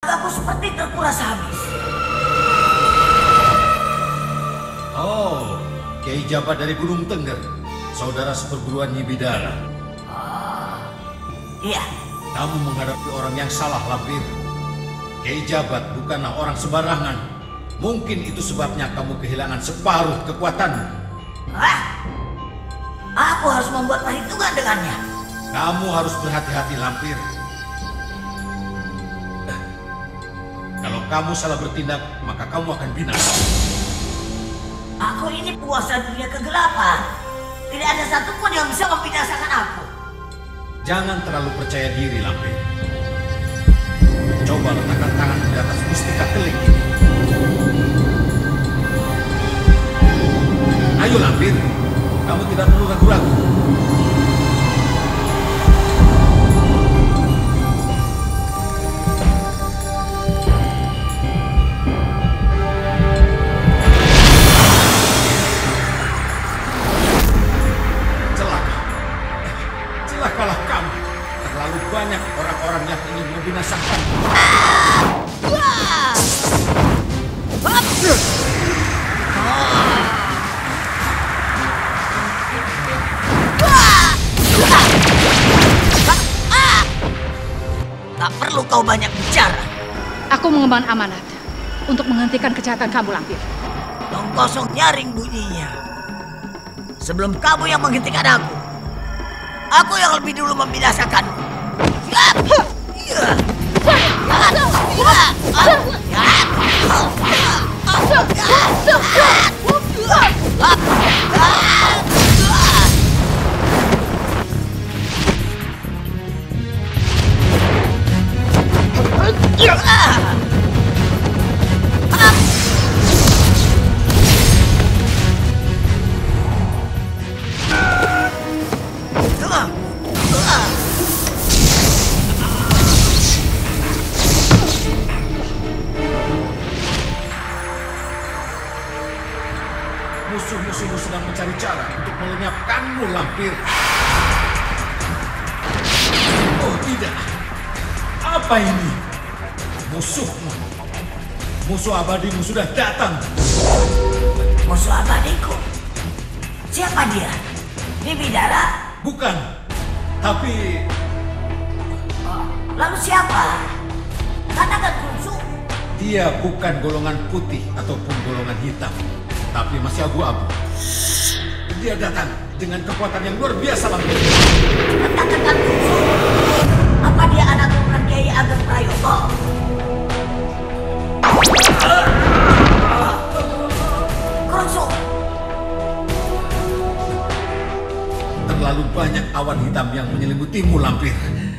Aku seperti terkuras habis. Oh, Kiai Jabat dari Gunung Tengger, saudara seperguruan Nyi Bidara. Iya. Kamu menghadapi orang yang salah, Lampir. Kiai Jabat bukanlah orang sembarangan. Mungkin itu sebabnya kamu kehilangan separuh kekuatanmu. Aku harus membuat perhitungan dengannya. Kamu harus berhati-hati, Lampir. Kalau kamu salah bertindak, maka kamu akan binasa. Aku ini penguasa dunia kegelapan. Tidak ada satupun yang bisa membinasakan aku. Jangan terlalu percaya diri, Lampir. Coba letakkan tangan di atas mustika telik ini. Ayo, Lampir. Kamu tidak perlu ragu-ragu. Celakalah kamu. Terlalu banyak orang-orang yang ingin membinasakan. Tak perlu kau banyak bicara. Aku mengemban amanat untuk menghentikan kejahatan kamu, Lampir. Tong kosong nyaring bunyinya. Sebelum kamu yang menghentikan aku yang lebih dulu membinasakanmu. Musuh-musuhmu sedang mencari cara untuk melenyapkanmu, Lampir. Oh tidak. Apa ini? Musuhmu. Musuh abadimu sudah datang. Musuh abadiku? Siapa dia? Nyi Bidara? Bukan. Tapi... Lalu siapa? Katakan Kunsu. Dia bukan golongan putih ataupun golongan hitam, tapi masih abu-abu. Dia datang dengan kekuatan yang luar biasa, Lampir. Katakan Kunsu. Apa dia anak turunan Kiai Ageng Prayogo? Kunsu. Terlalu banyak awan hitam yang menyelimutimu, Lampir.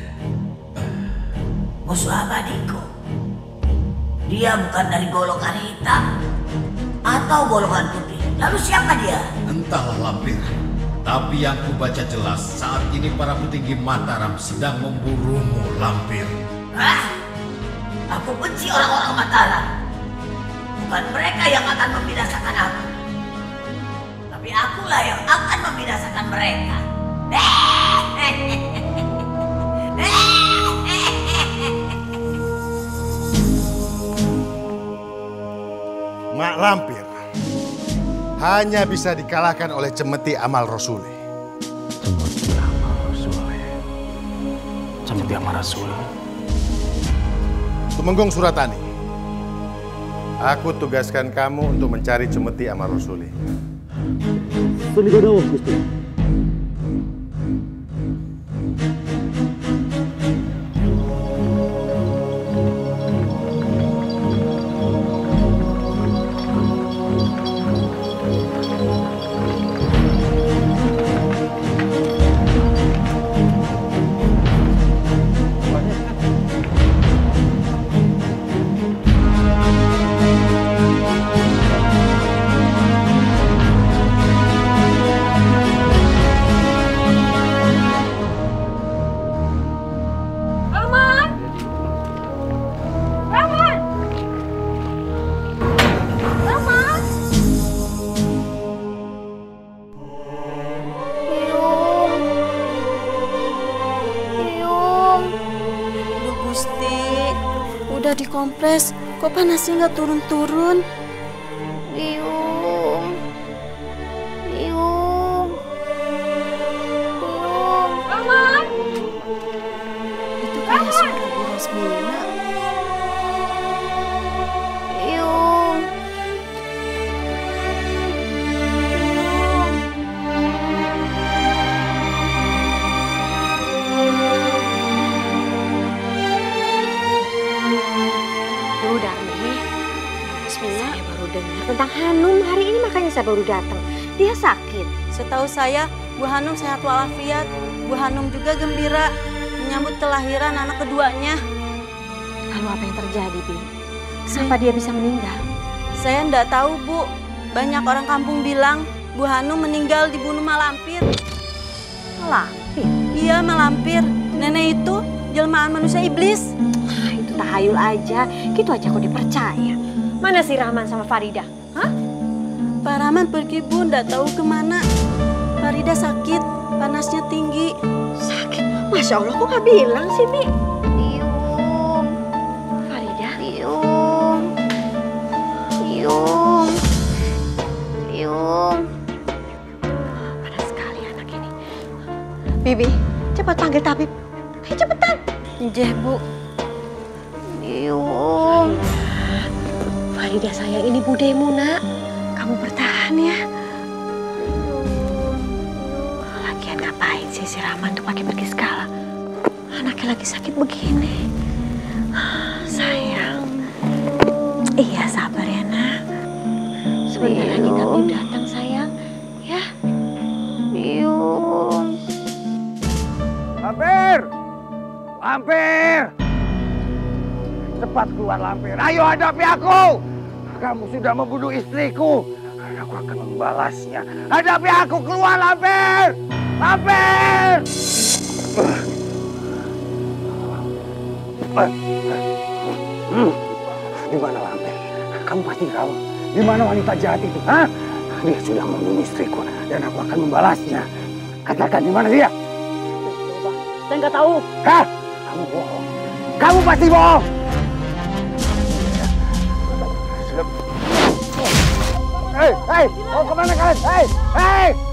Musuh abadiku. Dia bukan dari golongan hitam atau golongan putih. Lalu siapa dia? Entahlah, Lampir. Tapi yang kubaca jelas, saat ini para petinggi Mataram sedang memburumu, Lampir. Aku benci orang-orang Mataram. Bukan mereka yang akan membinasakan aku. Tapi akulah yang akan membinasakan mereka. Mak Lampir hanya bisa dikalahkan oleh Cemeti Amal Rasuli. Cemeti Amal Rasuli. Cemeti Amal Rasuli. Tumenggung Suratani, aku tugaskan kamu untuk mencari Cemeti Amal Rasuli. Sunigadawah, Gusti. kompres, kok panasnya nggak turun-turun? Biung. Biung. Biung. Mama! Itu kayak suara Bu Rosmina. Biung. Saya baru dengar tentang Hanum hari ini, makanya saya baru datang. Dia sakit. Setahu saya, Bu Hanum sehat walafiat. Bu Hanum juga gembira menyambut kelahiran anak keduanya. Lalu apa yang terjadi, Bi? Kenapa dia bisa meninggal? Saya enggak tahu, Bu. Banyak orang kampung bilang Bu Hanum meninggal dibunuh malampir. Malampir? Iya, malampir. Nenek itu jelmaan manusia iblis. Itu tahayul aja, gitu aja kok dipercaya. Mana si Rahman sama Farida? Hah? Pak Rahman pergi, Bu, enggak tahu kemana. Farida sakit, panasnya tinggi. Sakit? Masya Allah, kok nggak bilang sih, Bi? Biung. Farida? Biung. Biung. Biung. Panas sekali anak ini. Bibi, cepat panggil tabib. Ayo cepetan. Nggih, Bu. Biung. Farida sayang, ini budemu, Nak. Kamu bertahan ya. Lagian ngapain sih si Rahman tuh pakai pergi segala? Anaknya lagi sakit begini. Sayang. Iya, sabar ya, Nak. Sebentar lagi tabib datang, sayang. Ya. Biung. Lampir! Lampir! Cepat keluar, Lampir. Ayo hadapi aku! Kamu sudah membunuh istriku. Aku akan membalasnya. Hadapi aku, keluar, Lampir! Lampir! Di mana Lampir? Kamu pasti tahu. Di mana wanita jahat itu? Hah? Dia sudah membunuh istriku dan aku akan membalasnya. Katakan di mana dia? Saya nggak tahu. Hah? Kamu bohong. Kamu pasti bohong. Hei, hei, mau kemana kalian? Hei, hei!